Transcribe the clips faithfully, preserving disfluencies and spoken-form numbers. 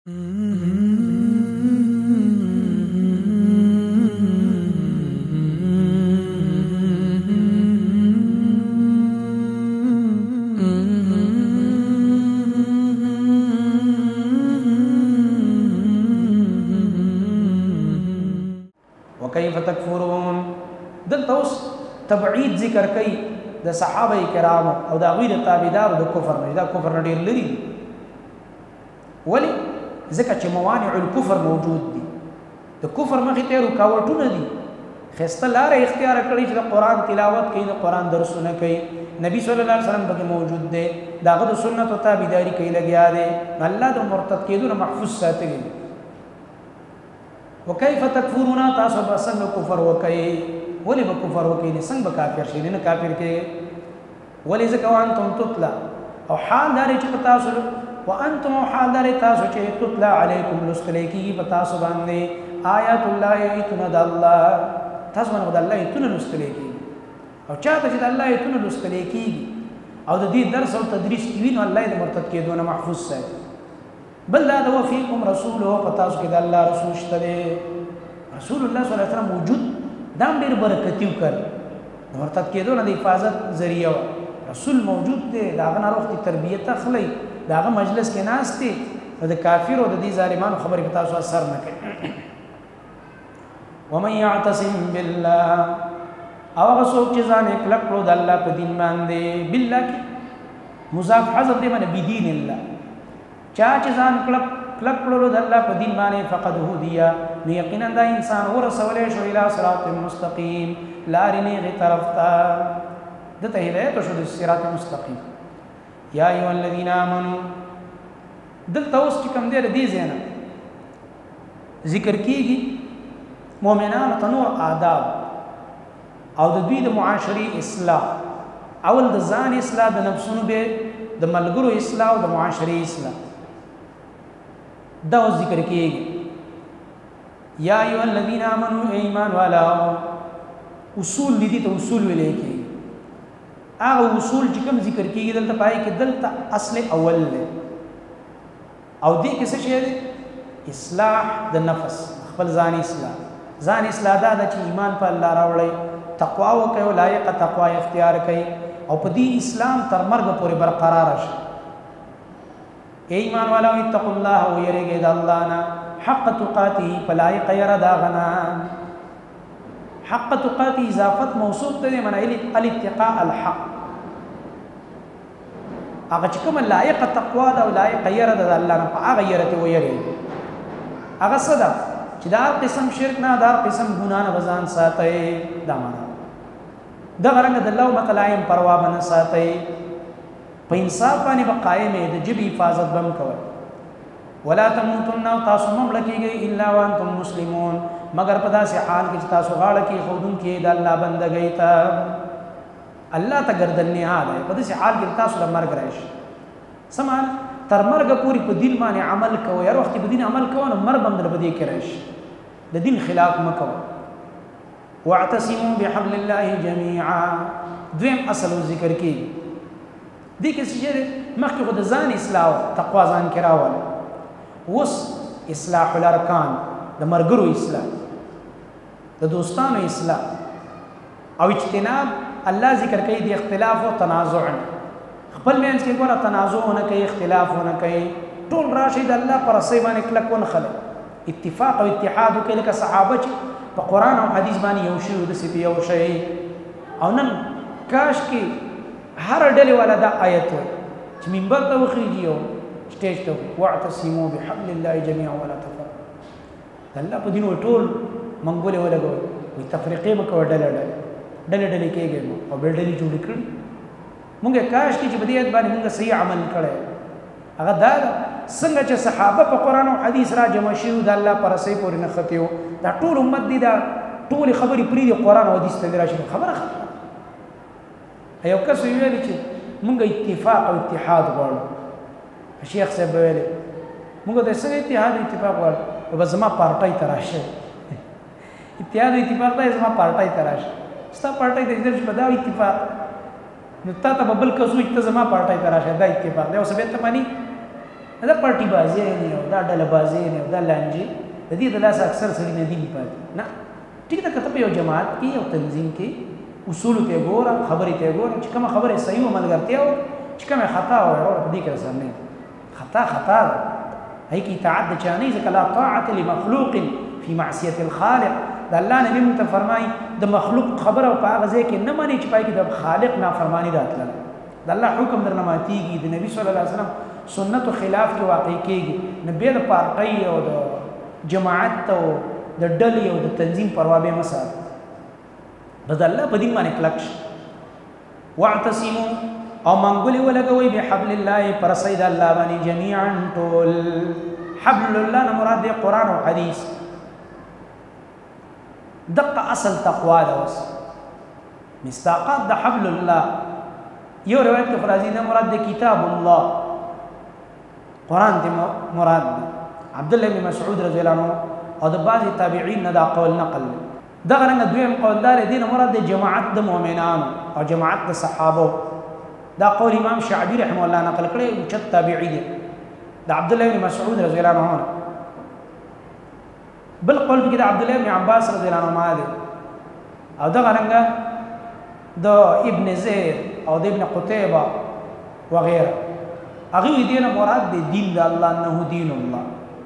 وکيف تكفرون دلته اوس تبعید ذکر کوي د صحابه کرام او د غیر تابعدار د کفر نه دا کفر نه ډیر لري ولی ځکه چې موانع الكفر موجود دي د کفر مخې ته رکاوټونه دي خسته لار اختیار کړی چې د قران تلاوت کوي د قران درسونه کوي نبی صلی الله علیه وسلم به موجود دی داغه د سنت او تابعداري کوي لګیا دی الله د مرتد کېدو نه محفوظ ساتي وكيف تكفرون تاسو به څنګه کفر وکئ ولی به کفر وکئ نه څنګه به کافر شئ نه کافر کې ولی ځکه وانتم تطلع او حال دار چې تاسو وانتم حال دار تاسو چې تطلع علیکم لستلیکی په تاسو باندې آیات الله ایتنا د الله تاسو باندې د الله ایتنا لستلیکی او چاته چې د الله ایتنا لستلیکی او د دې درس او تدریس کوي نو الله دې مرتد کېدو نه محفوظ ساتي بل دا د وفيكم رسوله پتاس کې د الله رسول شته رسول الله صلی الله علیه وسلم موجود دا ډېر برکتیو کړ مرتد کېدو نه د حفاظت ذریعہ رسول موجود دی دا غن روغتي تربیت اخلي دا غ مجلس کې ناس دي د کافر او د دې ظالمانو خبرې په تاسو اثر نه کوي ومن يعتصم بالله او هغه څوک چې ځان کلک کړو د الله په دین باندې بالله کې مضاف حذف دی باندې بدین الله چا چې ځان کلک کلک کړو د الله په دین باندې فقد هدیا نو یقینا دا انسان ورسولې شو اله صراط مستقیم لارې نه طرف ته د ته هدایت شو د صراط مستقیم یا ایه الذین آمنو دلته اوس چې کوم دی دې زینا ذکر کیږي مؤمنانو ته نور آداب او د دوی د معاشري اصلاح اول د ځان اصلاح د نفسونو به د ملګرو اصلاح او د معاشري اصلاح دا ذکر کیږي یا ایه الذین آمنو ایمان والا اصول دي ته اصول ویل کیږي هغه اصول چې کوم ذکر کیږي دلته پای کې دلته اصل اول دی او دې کې څه شی دی اصلاح د نفس خپل ځان اصلاح ځان اصلاح دا چې ایمان په الله راوړی تقوا وکړي او لایق تقوا اختیار کړي او په دې اسلام تر مرګ پورې برقرار شي ایمان والا اتقوا الله ويرګي د الله نه حق تقاته فلایق يردا غنا حق تقاته اضافت موصوف ته من الاتقاء الحق هغه چې کوم لایق تقوا دا لایق يردا د الله نه هغه يرته ويرګي هغه صدا چې دا قسم شرک نه دا قسم ګنا نه وزن ساتي دا معنا دا غرنګ د الله متلایم پروا بن ساتي په انصاف باندې بقائمه د جبی حفاظت بم کوي ولا تموتن تاسو مملکیږي الا وانتم مسلمون مگر په داسې حال کې چې تاسو غاړه کې خودون کې د الله بندګۍ ته الله ته گردن نه حال په داسې حال کې تاسو د مرګ راشي سمان تر مرګ پوری په دین باندې عمل کوي هر وخت په دین عمل کوي نو مرګ بندر بده کې راشي د دین خلاف مکو واعتصموا بحبل الله جميعا دویم اصل ذکر کی دې کې چې مخکې خو د ځان اصلاح تقوا ځان کې راول اوس اصلاح الارکان د مرګرو اصلاح د دوستانو اصلاح او اجتناب الله ذکر کوي د اختلاف او تنازع خپل مینس کې ګوره تنازع نه کوي اختلاف نه کوي ټول راشد الله پر صحیح باندې کلک ون خلک اتفاق او اتحاد کوي لکه صحابه چې په قران او حدیث باندې یو شی د سپي یو شی او نن کاش کې هر ډلې والا دا آیت وي چې منبر ته وخیږي او سټیج ته واعتصموا بحبل الله جميعا ولا تفرقوا الله په دین ټول منګولې ولګوي وي تفریقې مکو ډلې ډلې ډلې ډلې کېږي او بل ډلې جوړ کړي مونږه کاش کې چې بدیت باندې مونږ صحیح عمل کړی هغه دا څنګه چې صحابه په قران او حدیث را جمع شوي د الله پر صحیح پورې نه ختیو دا ټول امت دي دا ټول خبرې پری دي قران او حدیث ته راشي خبره خبره یو کس ویل چې مونږ اتفاق او اتحاد غواړو شیخ صاحب ویل مونږ د څه اتحاد اتفاق غواړو بس زما پارټای تراشه اتحاد او اتفاق دا زما پارټای تراشه ستا پارټای د دې په دا اتفاق نو تا ته بل کسو چې زما پارټای تراشه دا اتفاق دی او سبب ته مانی دا پارټي بازی نه او دا ډله بازی نه او دا لانجې د دې د لاس اکثر سړي نه دي پاتې نه ټیک ده کته په یو جماعت کې او تنظیم کې اصول ته ګوره خبرې ته ګوره چې کومه خبره صحیح او ملګرتیا او چې کومه خطا او ورو دې کې سم نه خطا خطا هي کی اطاعت د چانه ځکه لا طاعت لمخلوق فی معصیه الخالق د الله نبی مت فرمای د مخلوق خبره او هغه ځای کې نه مانی چې پای کې د خالق نافرمانی راتله د الله حکم درنه ماتيږي د نبی صلی الله علیه وسلم سنت خلاف کې واقع کېږي نبی د پارټي او د جماعت او د ډلې او د تنظیم پروا به مسار بس الله په دې باندې کلکش واعتصموا او منګولي ولګوي بحبل الله پر سید الله باندې جميعا ټول حبل الله نه مراد دی قران او حديث دقه اصل تقوا ده وس مستاقات د حبل الله یو روایت کې فرازي نه مراد دی کتاب الله قران دی مراد دی عبد الله بن مسعود رضی الله عنه او د بعض تابعین نه دا قول نقل دا غرنګ دویم قول دار دین مراد د جماعت د مؤمنانو او جماعت د صحابه دا قول امام شعبی رحمه الله نقل کړی او چې تابعی دی د عبد الله بن مسعود رضی الله عنه بل قول کې د عبد الله بن عباس رضی الله عنه دی او دا غرنګ د ابن زید او د ابن قتيبه وغيره هغه دینه مراد دی دین د الله نه دین الله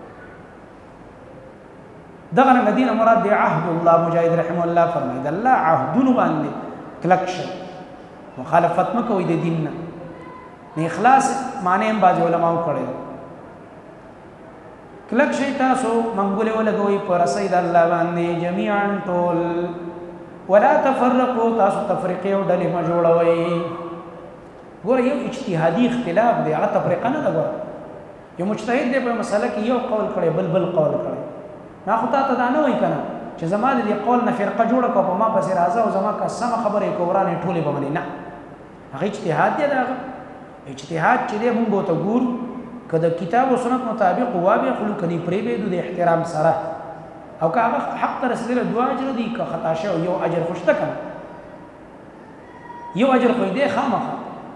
دغه مدینه مراد دی عهد الله مجاهد رحمه الله فرمایي د الله عهدونه باندې کلکش مخالفت مکوئ د دین نه اخلاص معنی هم باز علماء کړي کلکش تاسو منګولې ولګوي پر سید الله باندې جميعا ټول ولا تفرقوا تاسو تفریقې او ډلې ما جوړوي ګوره یو اجتهادي اختلاف دی هغه تفریقه نه ده ګوره یو مجتهد دی په مسله کې یو قول کړي بل بل قول کړي نا خو ته دا نه وای کنه چې زما د قول نه فرقه جوړه کو په ما پسې راځه او زما کا سم خبره کورانه ټوله به مني نه هغه اجتهاد دی دا اجتهاد چې دی موږ ته ګور کله کتاب او سنت مطابق وابه خلو کني پرې به د احترام سره او که هغه حق تر رسیدل دوه اجر دي که خطا شو یو اجر خوشته کنه یو اجر خو دې خامخه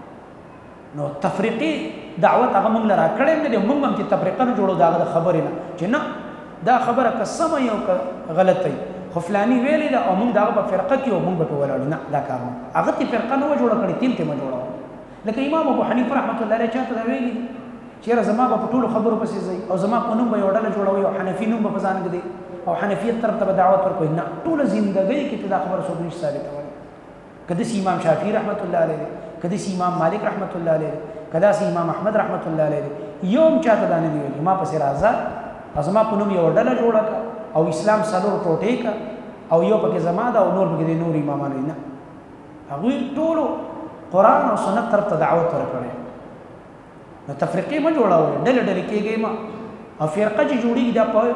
نو تفریقی دعوت هغه موږ لرا کړم نه موږ هم چې تفریقه نه جوړو دا خبره نه چې نه دا خبره قسم یو غلطه خو فلانی ویلې دا او موږ دا په فرقه کې او موږ په ولاړ نه دا کار نه هغه تی فرقه نه جوړه کړې تیم ته ما جوړه لکه امام ابو حنیفه رحمۃ اللہ علیہ چاته دا ویلي چې زما په ټولو خبرو پسې ځي او زما په نوم به یو ډله جوړوي او حنفي نوم به ځان کړي او حنفیت طرف ته دعوت ورکوي نه ټول ژوندۍ کې دا خبره څوک نشي ثابتوي کده سي امام شافعي رحمۃ اللہ علیہ کده سي امام مالک رحمۃ اللہ علیہ کده سي امام احمد رحمۃ اللہ علیہ یوم چاته دا نه دی ما پسې راځه ازما په نوم یو ډله جوړه او اسلام سلور ټوټې کا او یو پکې زما دا او نور پکې د نور امامانو نه هغه ټول قران او سنت طرف ته دعوت ورکړي نو تفریقې ما جوړاوه ډله ډله کېږي ما او فرقه چې جوړیږي دا په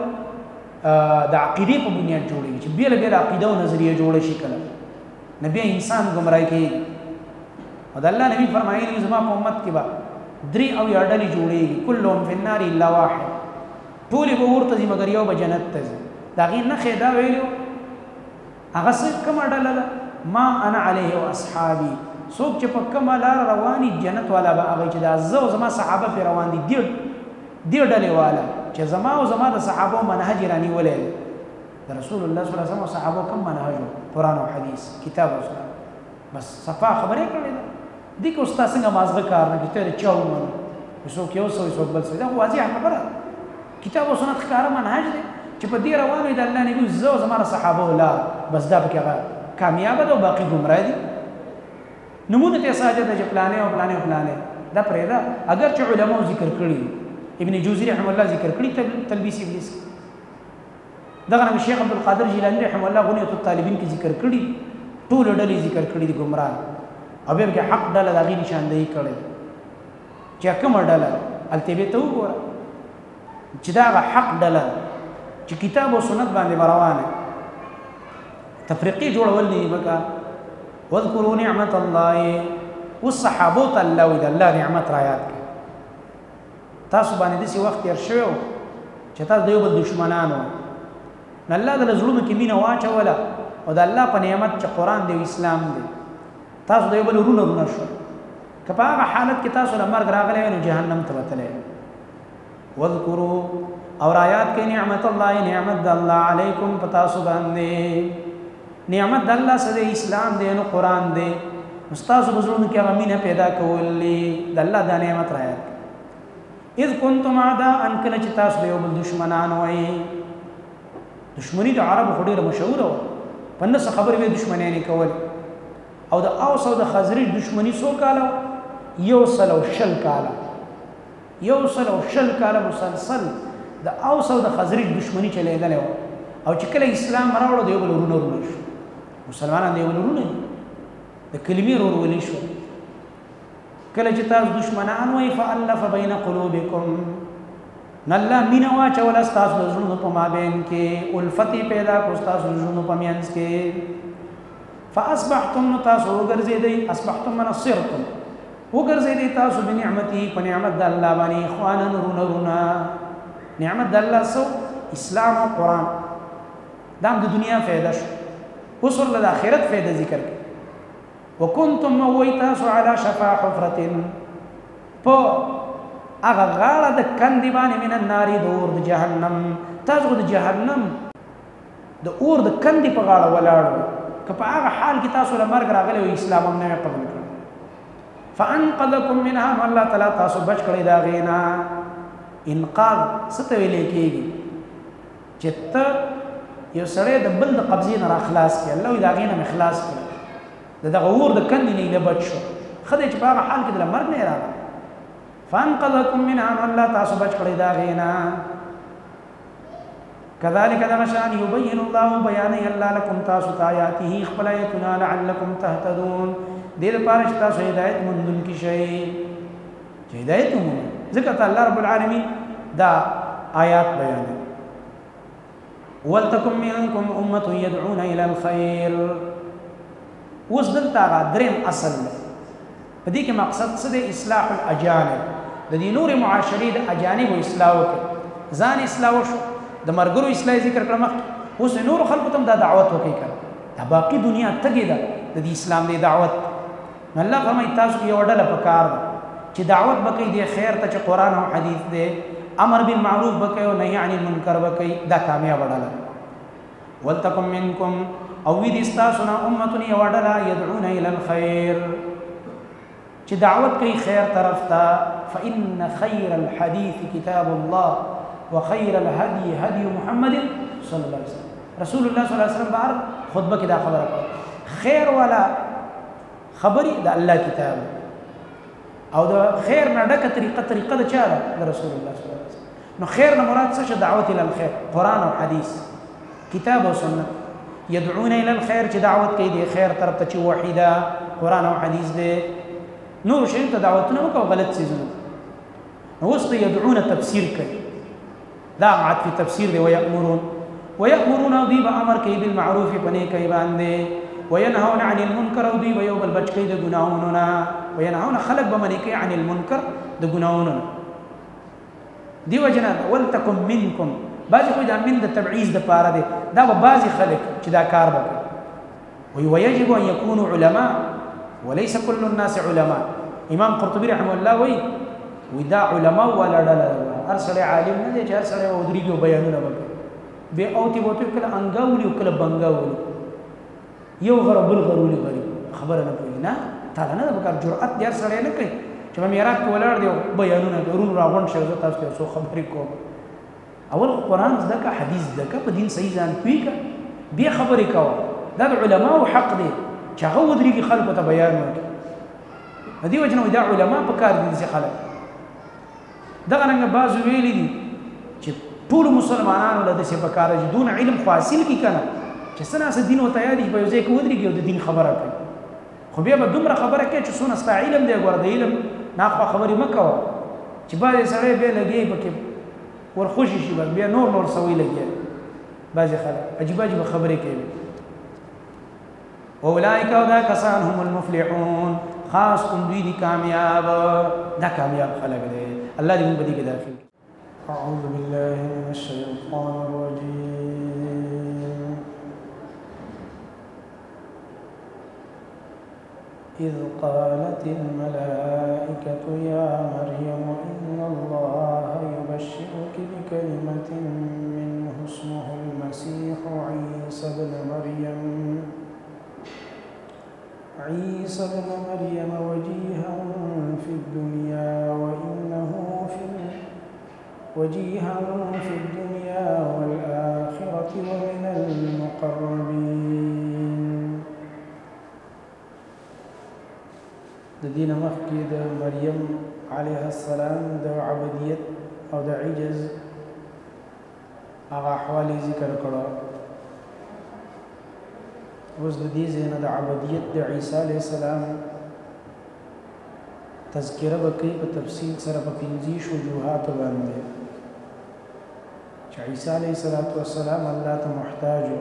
د عقیدې په بنیاد جوړیږي چې بیل بیل عقیده او نظریه جوړه شي کله نبی انسان گمراه کوي او د الله نبی فرمایلی زما په امت کې با درې او یا ډلې جوړیږي کلهم فی النار الا واحد ټول به ورته ځي مګر یو به جنت ته ځي دا غي نه خېدا ویلو هغه څه کومه ډله ده ما انا علیه او اصحابي څوک چې په کومه لار رواني جنت والا به هغه چې دا زو زما صحابه په روان دي دی دی ډلې والا چې زما او زما د صحابه منهج رانی ولې رسول الله صلی الله علیه وسلم صحابه کوم منهج قرآن او حدیث کتاب او سنت بس صفا خبرې کړې ده دي کو استاد څنګه مازغه کار نه کیته چاو مون څوک یو څو څوک بل څه دا واضح خبره کتاب او سنت ښکارا منهج دی چې په دې روانو د الله نبی زو زماره صحابه ولا بس دا پکې کامیاب ده او باقی گمراه دي نمونه ته ساجد د پلانې او پلانې او پلانې دا پرېدا اگر چې علماء ذکر کړی ابن جوزی رحم الله ذکر کړی تلبیس ابلیس دغه شیخ عبد القادر جیلانی رحم الله غنیت الطالبین کې ذکر کړی ټول ډلې ذکر کړی دي گمراه او به کې حق ډله دغه نشاندهی کړي چې کوم ډله التبه ته وګوره چې دا حق ډله چې کتاب او سنت باندې روانه تفریقی جوړول دي بکا واذكروا نعمت الله والصحابه الله و الله نعمت را یاد کړئ تاسو باندې د څه وخت تیر شوی چې تاسو د یو بل دشمنانو الله د زړونو کې مینه واچوله او د الله په نعمت چې قران دی اسلام دی تاسو د یو بل ورونه ورونه شو که په هغه حالت کې تاسو له مرګ راغلی نو جهنم ته وتلی واذکروا اور آیات کې نعمت الله نعمت الله علیکم پتا سو باندې نعمت الله سره اسلام دی نو قران دی استاد بزرګ کې غمینه پیدا کولې د الله د نعمت راځي اذ کنتم اعداء ان کله چې تاسو یو بل دشمنان وای دشمنی د عربو خډیره مشهور و پنځه خبرې به دشمنی نه کول او د اوس او د خزرج دشمنی سو کاله یو سل او شل کاله یو سل او شل کاله مسلسل د اوس او د خزرج دشمنی چلیدل او چې کله اسلام راوړو دی بل ورونه ورونه شو مسلمانان دی بل ورونه د کلمې ورولې شو کله چې تاسو دشمنان وای فالف بین قلوبکم نلا مینا واچول تاسو د زړونو په مابین کې الفتی پیدا کو تاسو د زړونو په میانس کې فاصبحتم تاسو وګرځیدئ اصبحتم من صرتم وګرځیدئ تاسو بنعمتي په نعمت د الله باندې اخوانا رونه رونه نعمت د الله سو اسلام او قران دام د دنیا فائدہ شو اوس ول د آخرت فائدہ ذکر کړي وکنتم مویتاسو علی شفا حفرة په هغه غاړه د کندې باندې من النار د اور د جهنم تاسو د جهنم د اور د کندې په غاړه ولاړ که په هغه حال کې تاسو له مرګ راغلی او اسلام هم نه قبول کړ فانقذکم منها الله تعالی تاسو بچ کړی دا غینا انقاذ څه ته ویل کېږي چې ته یو سړی د بل د قبضې نه راخلاص کړي الله دا غینا مخلاص کړي د دغه اور د کندې نه بچ شو خدای چې په هغه حال کې د مرګ نه راغلی فانقذکم منها الله تاسو بچ کړی دا غینا كذلك دمشان يبين الله بيان الله لكم تاسو آياته خپل آیاتنا لعلكم تهتدون دې لپاره چې تاسو هدایت مندون کی شئ چې هدایت مو ذکر الله رب العالمین دا آیات بیان ولتكن منكم امه يدعون الى الخير وصدل تا دریم اصل په دې کې مقصد څه دی اصلاح الاجانب د دې نور معاشري د اجانب اصلاح وکړي ځان اصلاح وشو د مرګرو اصلاح ذکر کړم اوس نور خلکو ته د دعوت وکړي کړه دا باقي دنیا تګي ده د دې اسلام دی دعوت الله فرمایي تاسو یو ډله پکار ده چې دعوت وکړي د خیر ته چې قران او حديث دی امر بالمعروف وکړي او نهي عن المنکر وکړي دا کامیاب ډله ولتکم منکم او وی دي تاسو نه امه یو ډله يدعون الى الخير چې دعوت کوي خیر طرف ته فإن خير الحديث كتاب الله وخير الهدي هدي محمد صلى الله عليه وسلم رسول الله صلى الله عليه وسلم بار خطبه کې دا خبره کوي خیر والا خبري د الله کتاب او د خیر نه ډکه طریقه طریقه د چا ده رسول الله صلی الله علیه وسلم نو خیر نه مراد څه دعوت الى الخير قران او حديث کتاب او سنت يدعون الى الخير چې دعوت کوي د خیر طرف ته چې وحیدا قران او حديث دی نور شي ته دعوتونه وکړو غلط سيزونه نو اوس يدعون تفسير کوي دا عاد في تفسير دی ويأمرون ويأمرون ذي بأمر کوي بالمعروف پنه کوي باندې وينهون عن المنكر ذي بيوب البچ کوي د ګناہوں نه وينهون خلق بمنه کوي عن المنكر د ګناہوں نه دی وجنا ولتكن منكم بعض خو دا من د تبعیض د پاره دی دا به بعض خلق چې دا کار وکړي ويجب ان يكونوا علماء وليس كل الناس علماء امام قرطبي رحمه الله وی ودا علماء ولا ډله ارسل عالم نه دي چې ارسل ودريږي بیانونه وکړي به او تی بوته کله انګاولي او کله بنګاولي یو غربل غرولي غریب خبره نه کوي نه تعالی نه بکار جرأت دې ارسل نه کوي چې مې راک ولر دی بیانونه ورون راغون شو تاسو ته سو خبرې کوم اول قران زکه حدیث زکه په دین صحیح ځان کوي بیا خبرې کوي دا علماء حق دي چې هغه ودرېږي خلکو ته بیان وکړي د دې وجه نه دا علما په کار دي چې خلک دغه رنګه بعض ویلي دي چې ټول مسلمانانو له دې په کار دي دون علم حاصل کی کنه چې سنا سره دین او تیاری په یوځای کې ودرېږي او د دین خبره کوي خو بیا به دومره خبره کوي چې څونه ستا علم دی ګوره د علم ناخوا خبرې مه کوه چې بعضې سړی بیا لګي پکې ورخوشي شي بیا نور نور سوی لګي بعضې خلک عجیبه عجیبه خبرې کوي اولئک او دا کسان هم المفلحون خاص کن دوی دی کامیاب دا کامیاب خلق دی اللہ دی من بدی کے داخل اعوذ باللہ من الشیطان الرجیم إذ قالت الملائكة يا مريم إن الله يبشرك بكلمة منه اسمه المسيح عيسى ابن مريم عيسى ابن مريم وجيها في الدنيا وإنه في وجيها في الدنيا والآخرة ومن المقربين. د دین مخکې د مریم علیه السلام د عبدیت او د عجز هغه احوال ذکر کړو. اوس د دې ځای نه د عبدیت د عیسی علیه السلام تذکره به کوي په تفصیل سره په پنځه وجوهاتو باندې چې عیسی علیه السلام الله ته محتاج و.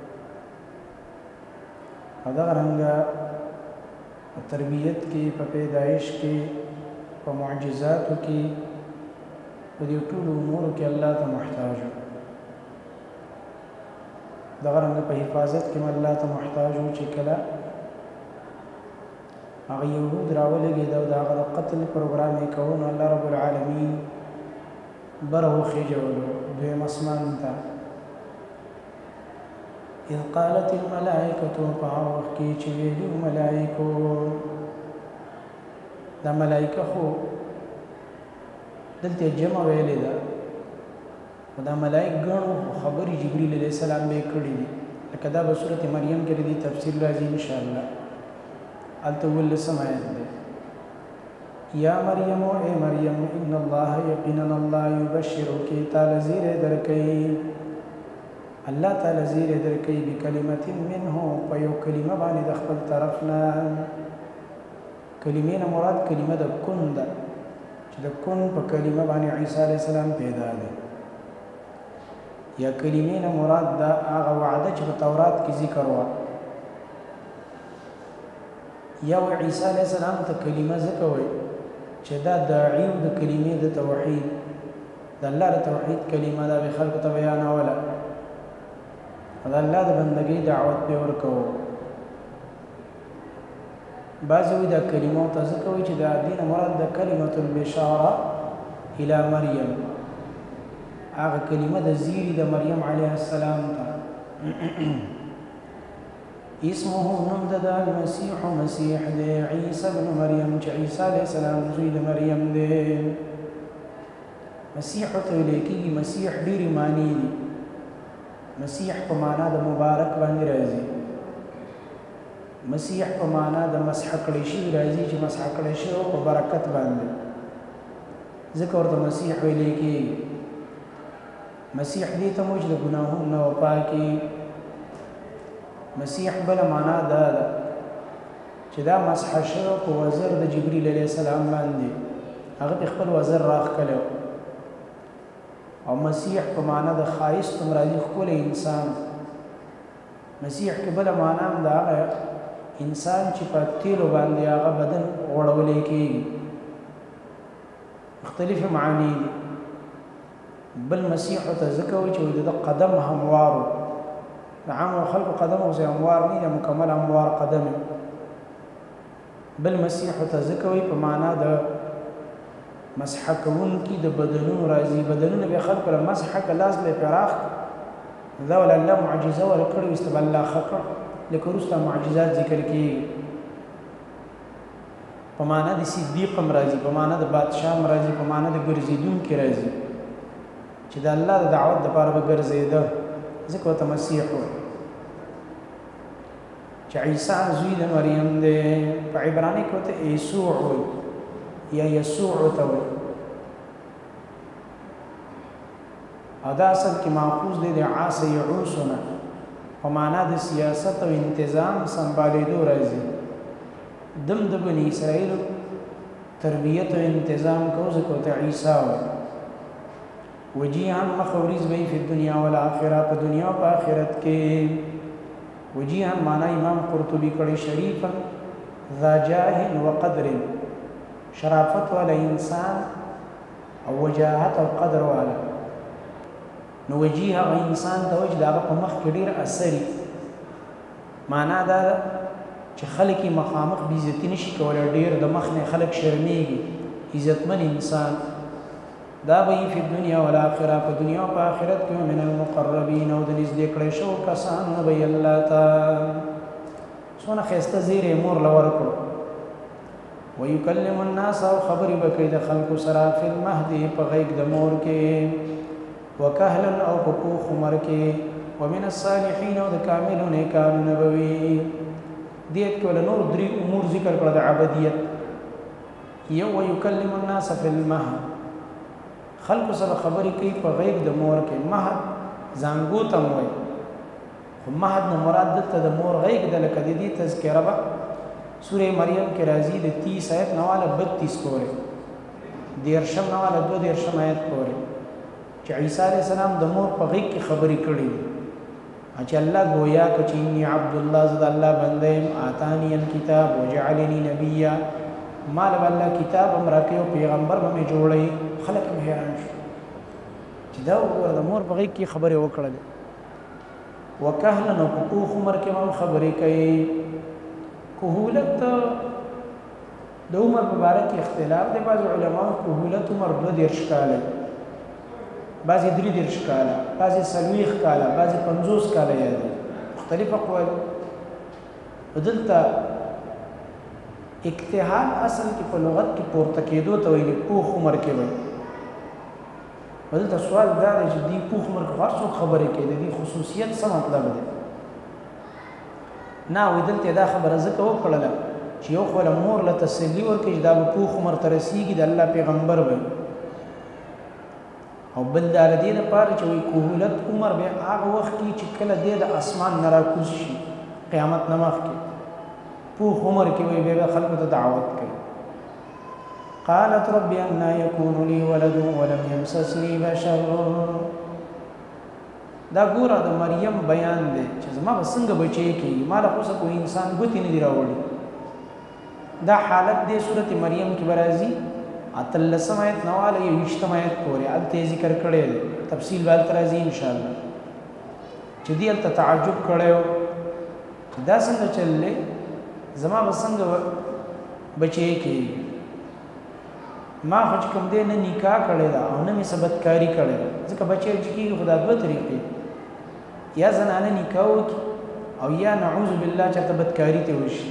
دغه رنګه په تربیت کې، په پیدایش کې، په معجزاتو کې، په دې ټولو امورو کې الله ته محتاج و. دغه رنګه په حفاظت کې الله ته محتاج و چې کله هغه یهود راولګېده او د هغه د قتل پروګرام یې کوو نو الله رب العالمین بره وخېجولو دویم اسمان ته. اذ قالت الملائکة په هغه وخت کې چې ویلي ملائکو، دا ملائکه خو دلته جمع ویلې ده او دا ملائک ګڼو خبرې جبریل علیه السلام به یې کړي دي، لکه دا به سورت مریم کې د دې تفصیل راځي انشاءالله. هلته اوولسم آیت دی. یا مریم اے مریم ان الله یقینا الله یبشرک تعالی زیری درکوي، الله تعالی زیری درکوي بکلمت منه په یو کلمه باندې د خپل طرف نه. کلمې نه مراد کلمه د کن ده چې د کن په کلمه باندې عیسی علیه السلام پیدا دی، یا کلمې نه مراد دا هغه وعده چې په تورات کې ذکر وه. یا عیسی علیه السلام ته کلمه ځکه وایي چې دا داعی د کلمې د توحید، د الله د توحید کلمه دا به خلکو ته بیانوله، د الله د بندګۍ دعوت به ورکوو. بعضې وایي دا کلمه ورته ځکه وایي چې د دې نه مراد د کلمة البشاره الی مریم، هغه کلمه د زیری د مریم علیه السلام ته. اسمه نوم د المسیح مسیح دی، عیسی ابن مریم چې عیسی علیه السلام زوی د مریم دی. مسیح ته ویل کېږي، مسیح ډېرې معنی دي. مسیح په معنا د مبارک باندې راځي، مسیح په معنا د مسح کړی شوي راځي چې مسح کړی شوی په برکت باندې، ځکه ورته مسیح ویل کېږي. مسیح دې ته موږ د ګناهونو نه وپاکي. مسیح بله معنا دا ده چې دا مسح شوی په وزر د جبریل علیه السلام باندې، هغه په خپل وزر راښکلی او مسیح په معنا د ښایست هم راځي، ښکلی انسان. مسیح کې بله معنا هم د هغه انسان چې په تیلو باندې هغه بدن غوړولی کېږي، مختلفې معانی دي. بل مسیح ته ځکه وایي چې د قدم هموار و، د عامو خلکو قدم اوسې هموار نه دی، مکمل هموار قدم. بل مسیح ته ځکه وایي په معنا د مسح کوونکي د بدنونو راځي، بدنونه به خلکو له مسح که لاس به یې پراخ دا ول الله معجزه ورکړې ویسته به الله ښه کړ، لکه وروسته معجزات ذکر کېږي. په معنا د صدیق هم راځي، په معنا د بادشاه هم راځي، په معنا د ګرځېدونکي راځي چې د الله د دعوت دپاره به ګرځېده، ځکه ورته مسیح وایي. چې عیسی زوی د مریم دی، په عبراني کې ورته یسوع وایي یا یسوع ته وایي، او دا اصل کې ماخوذ دی د عاص یعوس نه، په معنا د سیاست او انتظام سنبالېدو راځي. دم د بني اسرائیلو تربیت او انتظام کوو، ځکه ورته عیسی وایي. وجیها مخوریز به فی الدنیا والآخرة، په دنیا او په آخرت کې. وجیها معنا امام قرطبي کړی شریفا ذا جاه وقدر، شرافت والا انسان او وجاهت او قدر والا. نو وجیه هغه انسان ته وایي چې د هغه په مخ کې ډېر اثري. معنا دا چې خلک یې مخامخ بې عزتي نشي کولی ډېر د مخ نه خلک شرمېږي عزتمن انسان دا به یې فی الدنیا والآخره په دنیا او په آخرت کې من المقربین او د نږدې کړی شوو کسانو نه به یې الله ته څونه ښایسته زیری یې مور له ورکړو ویکلم الناس او خبرې به کوي د خلکو سره فی المهد په غیږ د مور کې وکهلا او په پوخ عمر کې ومن الصالحین او د کاملو نیکانو نه به وي دیت کې ولا نور درې امور ذکر کړه د عبدیت یو ویکلم الناس فی المهد خلکو سره خبرې کوي په غیږ د مور کې مهد زانګو ته وایي خو مهد نه مراد دلته د مور غیږ ده لکه د دې تذکره به سورې مریم کې راځي د تیس آیت نه والا بتیس پورې دیرشم نه والا دو دیرشم آیت پورې چې عیسی علیه السلام د مور په غیږ کې خبرې کړي چې الله گویا که چې انی عبد الله زه د الله بنده یم آتانی الکتاب وجعلني نبیا ما له الله کتاب هم راکړی او پیغمبر به مې جوړی خلک هم حیران شو چې دا وګوره د مور په غیږ کې خبرې وکړلې وکهلا نو په پوخ عمر کې هم خبرې کوي کهولت د عمر په باره کې اختلاف دی بعض علماء کهولت عمر دوه دېرش کاله بعضې درې دېرش کاله بعضې څلوېښت کاله بعضې پنځوس کاله یادوي مختلف اقوال دلته اکتحال اصل کې په لغت کې پورته کېدو ته وایي پوخ عمر کې وایي دلته سوال دا دی چې دې پوخ عمر کې هر څوک خبرې کوي د دې خصوصیت څه مطلب دی نه وایي دلته دا خبره ځکه وکړله چې یو خو له مور له تسلي ورکړي چې دا به پوخ عمر ته رسېږي د الله پیغمبر به او بل دا د دې لپاره چې وایي کهولت عمر به هغه وخت کې چې کله دی د اسمان نه راکوز شي قیامت نه مخکې پوخ عمر کې وایي بیا خلکو ته دعوت کوي قالت رب أنى يكون لي ولد ولم يمسسني بشر دا ګوره د مریم بیان دی چې زما به څنګه بچی کېږي ما له خو څه کوئی انسان ګوتې نه دي راوړي دا حالت دی صورت مریم کې به راځي اتلسم آیت نه والا یویشتم آیت پورې هلته یې ذکر کړی دی تفصیل به هلته راځي انشاءالله چې دې هلته تعجب کړی و چې دا څنګه چللی زما به څنګه بچی کېږي ما خو چې کوم دی نه نکاح کړی ده او نه مې څه بدکاري کړې ده ځکه بچی چې کېږي خو دا دوه طریقې یا زنانه نکاح وکړي او یا نعوذ بالله چېرته بدکاري ته وشي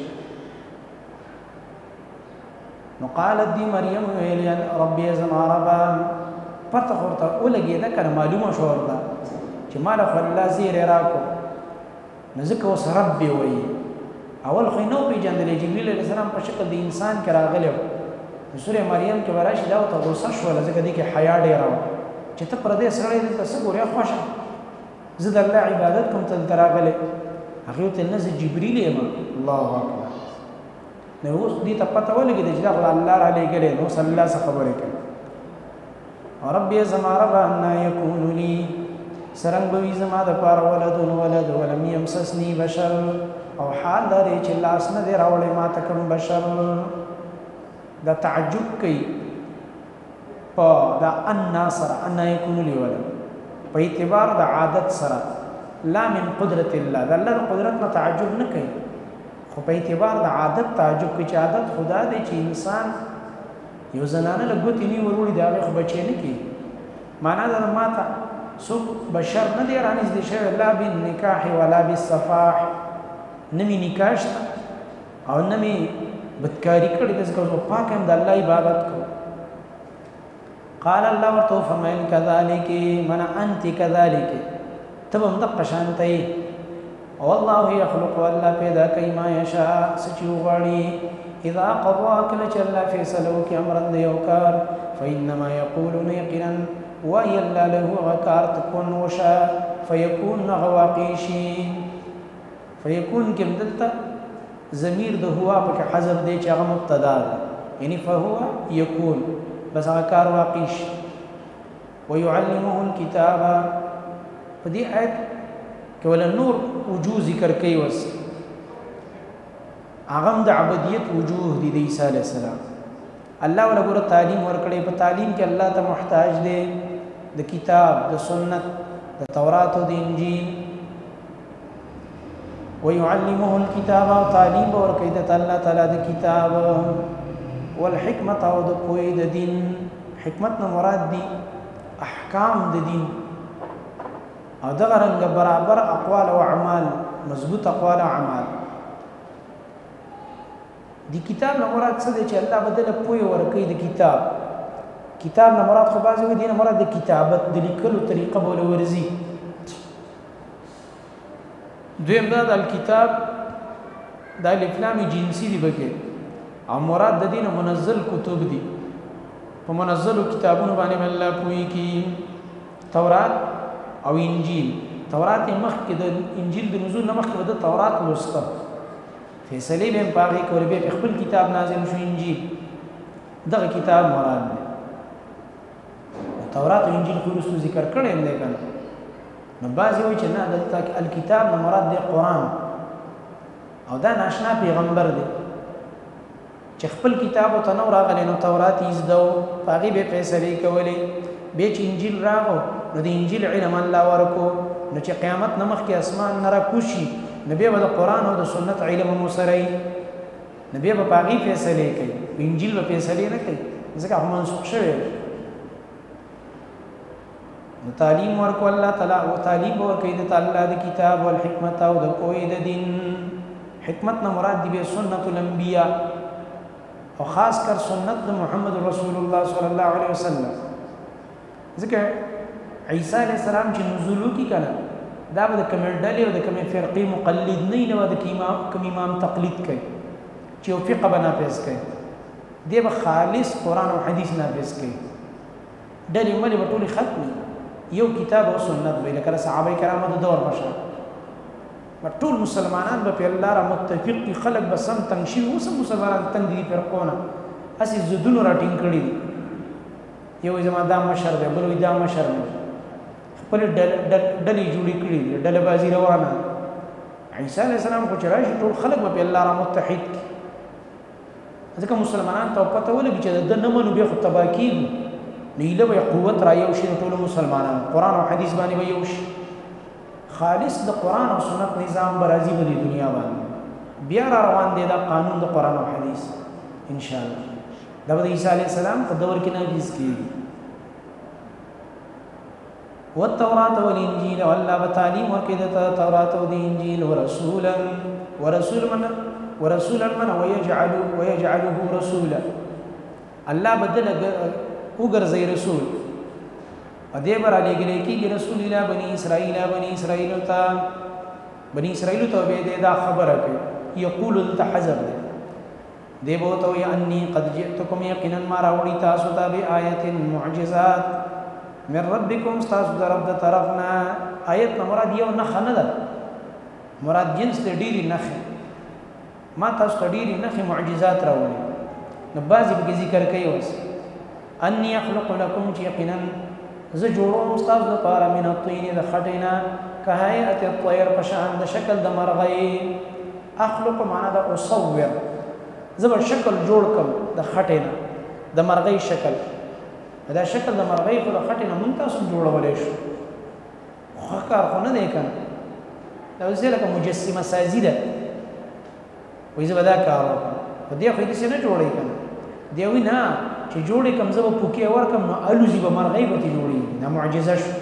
نو قالت دی مریم ویلې ربي زما ربه پته خو ورته ولګېده که نه معلومه شوه ورته چې ما له خو الله زیری راکړو نو ځکه اوس ربې وایي اول خو یې نه و پېژندلی جبریل علیه السلام په شکل د انسان کې راغلی و نو سورې مریم کې به راشي دا ورته غوسه شوله ځکه دې کې حیا ډېره وه چې ته پردی سړی دلته څه ګورې خوښه زه د الله عبادت کوم ته دلته راغلی هغې ورته نه زه جبریل یم الله اکبر نو اوس دې ته پته ولګېده چې دا خو الله رالېږلی نو اوس الله څه خبرې کوي ربي زما ربه انا یکون لي څرنګ به وي زما دپاره ولدون ولد ولم یمسسني بشر او حال دا دی چې لاس نه دی راوړی ما ته کوم بشر دا تعجب کوي په دا انا سره انا یکون لي ولد په اعتبار د عادت سره لا من قدرت الله د الله د قدرت نه تعجب نه کوي خو په اعتبار د عادت تعجب کوي چې عادت خدا دی چې انسان یو زنانه له ګوتې نه وروړي د هغې خو بچی نه کېږي معنا دا ما ته څوک بشر نه دی رانږدې شوی لا بالنکاح ولا بالصفاح نه مې نکاح شته او نه مې بدکاري کړې ده ځکه زه پاک یم د الله عبادت کوم قال الله ورته وفرمیل کذلک من انت کذلک ته به همدقه شانته یې والله یخلق الله پیدا کوي ما یشاء څه چې وغواړي اذا قضا کله چې الله فیصله وکړي امرا د یو کار فانما یقول یقینا وایي الله له هغه کار ته کن وشه فیکون هغه واقع شي فیکون کې همدلته ضمیر د هوا پکې حذف دی چې هغه مبتدا ده یعنی فهو یکون بس هغه کار واقع شي ويعلمه الكتاب په دې آیت کې ولا نور وجوه ذکر کوي وس هغه د عبودیت وجوه دي د عیسی علیه السلام الله ولا ګوره تعلیم ورکړي په تعلیم کې الله ته محتاج دی د کتاب د سنت د تورات او د انجیل ويعلمه الكتاب او تعلیم ورکړي د الله تعالی د کتاب والحکمت او د پوهې د دین. حکمت نه مراد دي احکام د دین او دغه رنګ برابر اقوال او اعمال، مضبوط اقوال او اعمال. دی کتاب نه مراد څه دی چې الله بدله پوهه ورکړي د کتاب. کتاب نه مراد خو بعضې وایي دی نه مراد د کتابت د لیکلو طریقه به ورله ورځي. دویم دا د الکتاب دا الف لام جنسي دي پکې او مراد د دې نه منزل کتب دي. په منزلو کتابونو باندې الله پوهېږي. تورات او انجیل. تورات یې مخکې د انجیل د نزول نه مخکې به د تورات لوسته، فیصلې به یې په هغې کولې، بیا په خپل کتاب نازل شو انجیل. دغه کتاب مراد دی. تورات او انجیل خو وروستو ذکر کړی هم دی که نه. نو بعضې وایي چې نه دلته الکتاب نه مراد دی قرآن او دا ناشنا پیغمبر دی چې خپل کتاب ورته نه و راغلی، نو تورات یې زده و، په هغې به یې فیصلې کولې. بیا چې انجیل راغو نو د انجیل علم الله ورکو، نو چې قیامت نه مخکې اسمان نه راکوز شي نو بیا به د قرآن او د سنت علم هم ورسره وي، نو بیا به په هغې فیصلې کوي. په انجیل به فیصلې نه کوي ځکه خو منسوخ شوی. نو تعلیم ورکو الله تعالی او تعلیم ورکوي د الله د کتاب والحکمت او د پوهې د دین. حکمت نه مراد دی به سنت الانبیاء او خاص کر سنت د محمد رسول الله صلی الله علیه وسلم. ځکه عیسی علیه السلام چې نزول وکړي که نه دا به د کومې ډلې او د کومې فرقې مقلد نه وي، نه به د کوم امام تقلید کوي چې یو فقه به نافظ کوي. دی به خالص قرآن او حدیث نافظ کوي. ډلې ملې به ټولې ختمي، یو کتاب او سنت به لکه صحابه کرامو د دور بشه ټول مسلمانان به په الله را متفق دي. خلک به سم تنګ شوي، اوس هم مسلمانان تنګ دي فرقونه، هسې ضدونه راټینګ کړي دي. یو وایي زما دا مشر دی، بل وایي دا مشر دی، خپلې ډلې جوړې کړي دي، ډله بازي روانه. عیسی علیه السلام خو چې راشي ټول خلک به په الله را متحد کړي. ځکه مسلمانان ته پته ولګي چې د ده نه منو بیا خو تباه کېږي. نو ایله به قوت را یو شي د ټولو مسلمانانو، قرآن او حدیث باندې به یو شي. خالص د قرآن او سنت نظام به راځي په دې دنیا باندې. بیا را روان دی دا قانون د قرآن او حدیث انشاءالله. دا به د عیسی علیه السلام په دور کې نافظ کېږي. والتورات والانجیل او الله به تعلیم ورکړي د تورات او د انجیل. ورسولا ورسول من ورسولا من ويجعله ويجعله رسولا. الله بدل وګرځي رسول او دې بر علی ګلې کې رسول الله بني اسرائیل بني اسرائیل ته بني اسرائیل ته به دا خبره کوي. یقول التحزب دې بو ته انی قد جئتکم یقینا ما راوړی تاسو ته به آیت معجزات من ربکم تاسو در رب د طرفنا. آیت نه مراد یو نه خنه ده، مراد جنس دې ډیری نه ما تاسو ته ډیری نه معجزات راوړي. نو بعضی به ذکر کوي اوس انی اخلق لكم یقینا زه جوړوم ستاسو لپاره من الطین د خټې نه کهیئة الطیر په شان د شکل د مرغۍ. اخلق معنا د اصور، زه به شکل جوړ کړم د خټې نه د مرغۍ شکل. دا شکل د مرغۍ خو د خټې نه مونږ تاسو جوړولی شو، ښه کار خو نه دی که نه. دا اوس لکه مجسمه سازي ده، وایي زه به دا کار وکړم. په دې خو یې داسې نه جوړوي که نه. دی وایي نه چې جوړې کړم زه به پوکې ورکړم نو الوزي به مرغۍ به ترې جوړېږي. دا معجزه شو.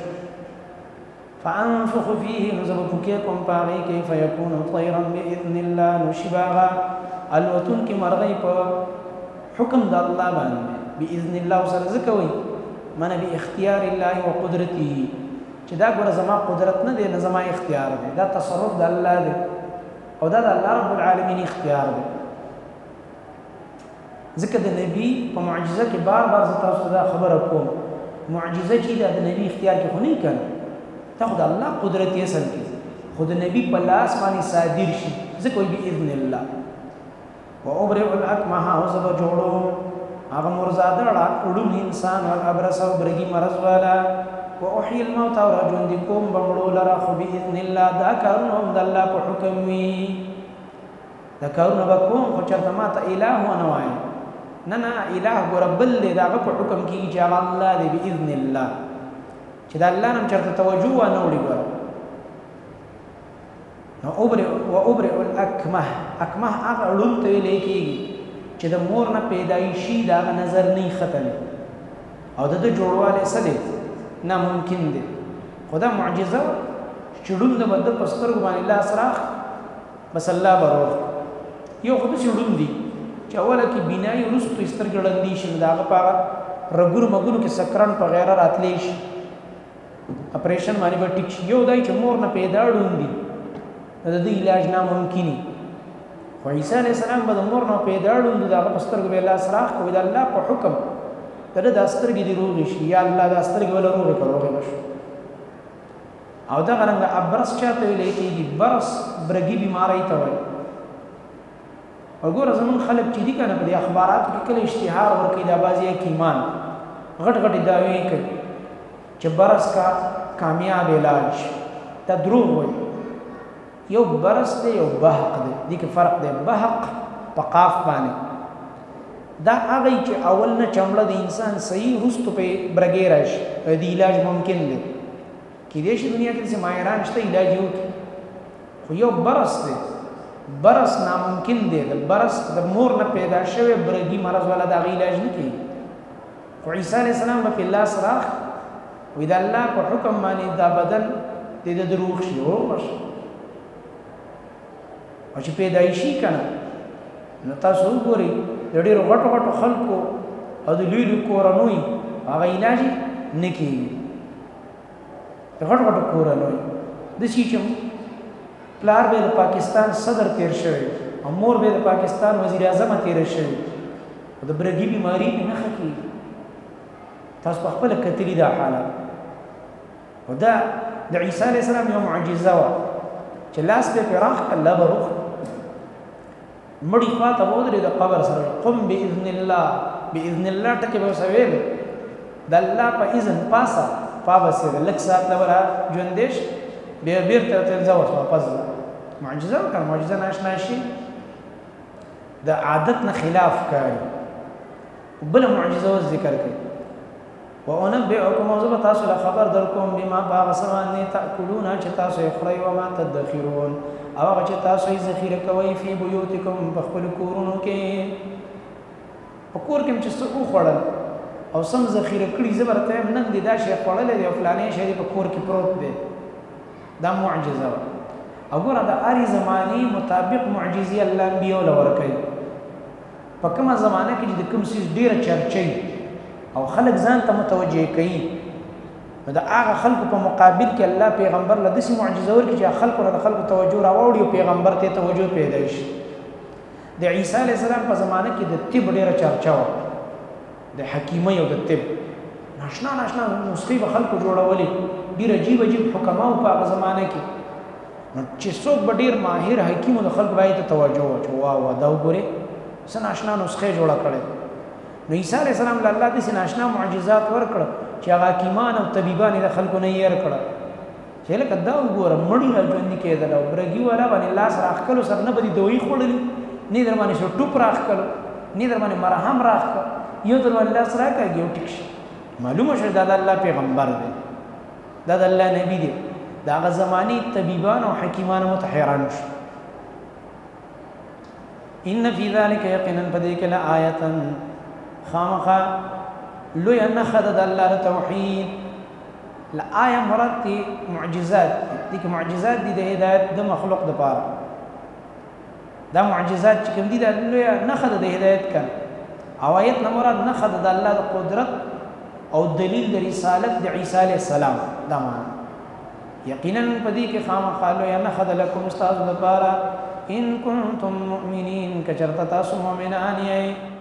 فانفخ فيه نو زه به پوکې کړم په هغې کې فیکون طیرا باذن الله. نو شي به هغه الوتونکې مرغۍ په حکم د الله باندې باذن الله سره. ځکه وایي منه باختیار الله و قدرته چې دا ګوره زما قدرت نه دی، نه زما اختیار دی، دا تصرف د الله دی او دا د الله رب العالمین اختیار دی. ځکه د نبی په معجزه کې بار بار زه تاسو ته دا خبره کوم، معجزه چې دا د نبی اختیار کې خو نه که نه، دا خو د الله قدرت یې اصل کې خو د نبي په لاس باندې صادر شي. ځکه وایي باذن الله. و ابرئ الاکمه او زه به جوړوم هغه مرزاده ړوند انسان والابرص او برګي مرض والا. و احیي الموت او را ژوندي کوم به مړو لره خو باذن الله. دا کارونه هم د الله په حکم وي. دا کارونه به کوم خو چېرته ما ته اله ونه وایم، نه نه اله ګوره بل دی، د هغه په حکم کېږي چې هغه الله دی باذن الله. چې د الله نه هم چېرته توجه وانه وړي ګوره نو اوبره و اوبره الاکمه اکمه هغه اړون ته ویل کېږي چې د مور نه پیدایشي دا نظر نه ختمي او د جوړواله سره ناممکن دي خدا معجزه چړون د بد پستر باندې الله سراخ بس الله برو یو خو د چړون دي چې اوله کې بنای ورستو استرګړندې شي داغه پاغه رګور مګور کې سکران په غیر راتلې شي اپریشن باندې به ټیک شي یو دای چې مور نه پیدا ډون دي د دې علاج ناممکني خو عیسی علی السلام به د مور نه پیدا ډون دي داغه پستر کې الله سراخ کوي د الله په حکم دغه د استرګې دی روغ شي یا الله د استرګې ولا روغ کړو بشو او دا غرنګ ابرس چاته ویل کېږي برس برګي بیماری ته وایي وګوره زمون خلک چې دي کنه په اخباراتو کې کله اشتهار ورکړي د بازي کیمان غټ غټ داوی کوي چې برس کا کامیاب علاج دا دروغ وایي یو برس دی یو بحق دی دي کې فرق دی بحق په قاف باندې دا هغه چې اول نه چمړه د انسان صحیح رستو په برګې راشي د علاج ممکن دی کې دې شي دنیا کې چې ماهران شته علاج یو خو یو برس دی برس ناممکن دی د برس د مور نه پیدا شوی برګي مرض ولا د علاج نه کوي خو عیسی علی السلام په الله سراخ وې د الله په حکم باندې دا بدن د دروغ شي او بس او چې پیدایشي کنه نو تاسو وګورئ د ډېرو غټو غټو خلکو او د لوی لوی کورنوي هغه علاج نه کوي د غټو غټو کورنوي د شي چې پلار به د پاکستان صدر تیر شوی او مور به د پاکستان وزیر اعظم تیر شوی او د برګي بیماری نه خکی تاسو په خپل کتلی دا حالت او دا د عیسی علی السلام یو معجزه و چې لاس په فراخ الله بروخ مړی خواته ودرې د قبر سره قم باذن الله باذن الله ټکه به وسویل د الله په اذن پاسه پابسه د لک سات لورا ژوندېش بیا بیرته ته ځو واپس معجزه کار معجزه ناشنا شي د عادت نه خلاف کوي بل معجزه ذکر کوي وانبئكم موضوع تاسو له خبر درکوم بما باغ سمانه تاكلون چې تاسو خوري او ما تدخرون او هغه چې تاسو یې ذخیره کوي په بیوتکم په خپل کورونو کې په کور کې چې څه خوړل او سم ذخیره کړی زبرته نن دي دا شی خوړل دی او فلانه شی په کور کې پروت دی دا معجزه وګوره د اړي زماني مطابق معجزي الله انبيو لور کوي په کومه زمانه کې د کوم څه ډیره چرچي او خلق ځان ته متوجه کوي دا هغه خلکو په مقابل کې الله پیغمبر له داسې معجزه ورکړي چې خلکو له خلکو توجه راوړي او پیغمبر ته توجه پیدا شي د عیسی علی السلام په زمانه کې د طب ډیره چرچا و د حکیمۍ او د طب ناشنا ناشنا نسخې به خلکو جوړولې ډیر عجیب عجیب حکماو په هغه زمانه کې نو چې څوک به ډیر ماهر حکیم د خلکو باندې ته توجه وچو وا وا دا وګوره څه ناشنا نسخې جوړه کړې نو عیسی علی السلام له الله دې ناشنا معجزات ورکړه چې هغه حکیمان او طبيبان د خلکو نه یې ورکړه چې لکه دا وګوره مړی راځوندې کېدل او برګي ولا باندې الله سره اخکلو سره نه بدی دوی خړلې نه در باندې شو ټوپ راخکلو نه در باندې مرهم راخک یو در باندې الله سره کوي یو ټیک شي معلومه شو دا د الله پیغمبر دی دا د الله نبی دی دا هغه زماني طبيبان او حکیمان متحیران شو ان فی ذلک یقینا فذیک لآیه خامخا لوی نخد د الله توحید لآیه مراد دي معجزات دي که معجزات دي د هدایت د مخلوق د پاره دا معجزات چې کوم دي د لوی نخد د هدایت کړه او آیت نه مراد نخد د الله د قدرت او دلیل د رسالت د عیسی علیه السلام دا معنی یقینا پدې کې خامخا لوی نخد لكم استاد د پاره ان کنتم مؤمنین کچرتا تاسو مؤمنان یې